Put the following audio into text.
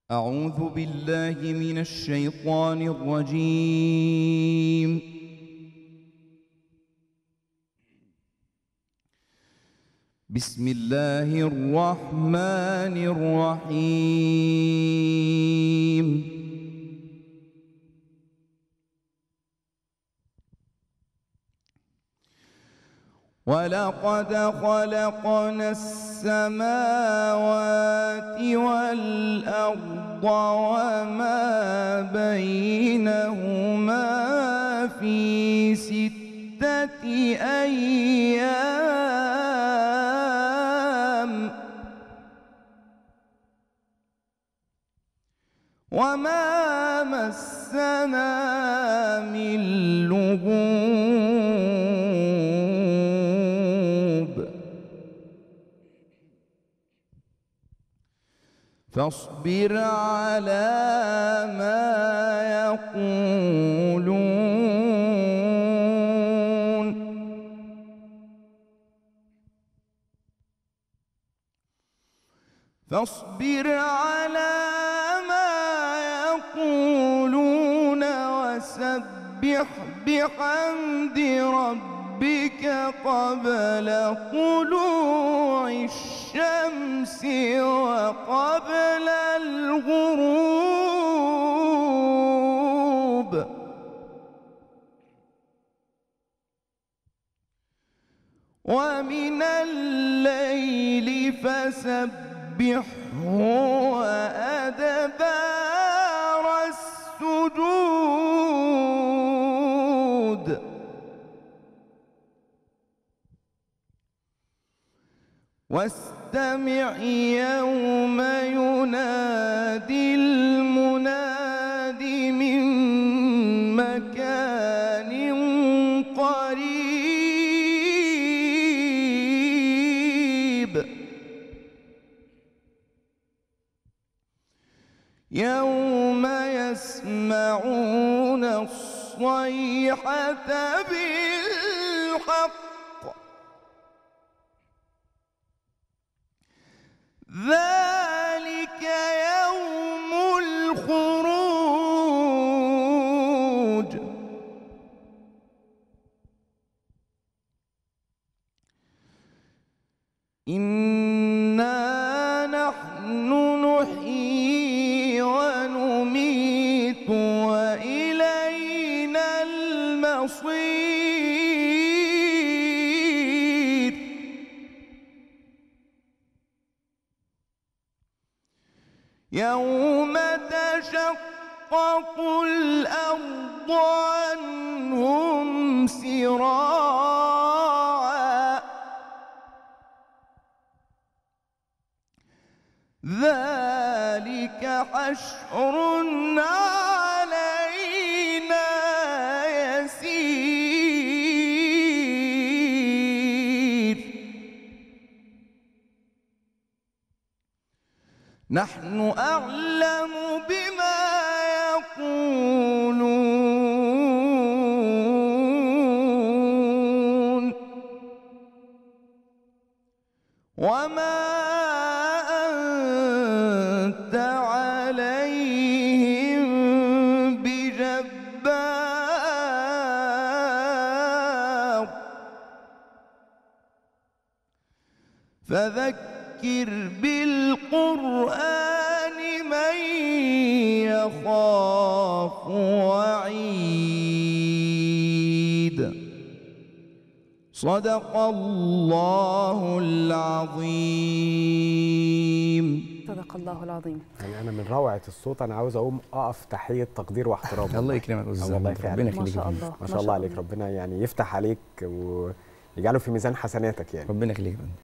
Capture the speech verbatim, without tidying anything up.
أعوذ بالله من الشيطان الرجيم. بسم الله الرحمن الرحيم. ولقد خلقنا السماوات والأرض وما بينهما في ستة أيام وما مسنا من لغوب فاصبر على ما يقولون فاصبر على ما يقولون وسبح بحمد ربك قبل طلوع الشمس وقبل الغروب ومن الليل فسبحه وأدبار السجود واستمع يوم ينادي المناد من مكان قريب يوم يسمعون الصيحة بالحق ذلك يوم الخروج إنا نحن نحيي ونميت وإلينا المصير يوم تشقق الأرض عنهم سراعا ذلك حشر علينا يسير نحن أعلم بما يقولون وما أنت عليهم بجبار فذكر بالقرآن من يخاف وعيد صدق الله العظيم. صدق الله العظيم. يعني انا من روعه الصوت انا عاوز اقوم اقف تحيه تقدير واحترام. الله يكرمك يا استاذ، والله ربنا يخليك. ما شاء الله ما شاء الله عليك، ربنا يعني يفتح عليك ويجعله في ميزان حسناتك يعني. ربنا يخليك.